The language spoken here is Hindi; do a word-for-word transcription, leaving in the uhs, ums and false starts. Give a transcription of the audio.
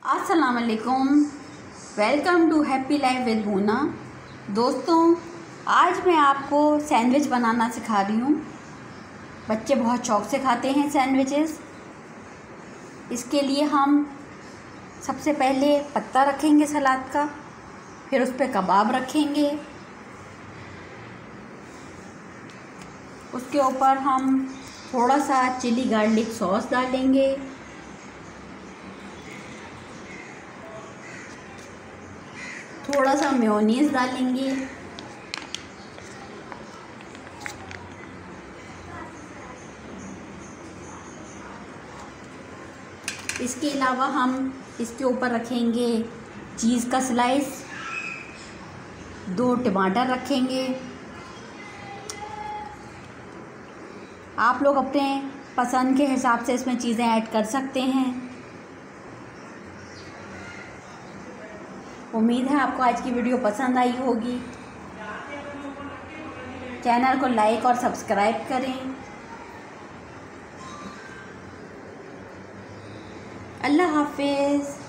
अस्सलाम वालेकुम, welcome to happy life with Bhuna. दोस्तों, आज मैं आपको सैंडविच बनाना सिखा रही हूँ। बच्चे बहुत शौक़ से खाते हैं सैंडविचेस। इसके लिए हम सबसे पहले पत्ता रखेंगे सलाद का, फिर उस पर कबाब रखेंगे, उसके ऊपर हम थोड़ा सा चिली गार्लिक सॉस डालेंगे, थोड़ा सा मेयोनीज़ डालेंगे, इसके अलावा हम इसके ऊपर रखेंगे चीज़ का स्लाइस, दो टमाटर रखेंगे। आप लोग अपने पसंद के हिसाब से इसमें चीज़ें ऐड कर सकते हैं। उम्मीद है आपको आज की वीडियो पसंद आई होगी। चैनल को लाइक और सब्सक्राइब करें। अल्लाह हाफिज़।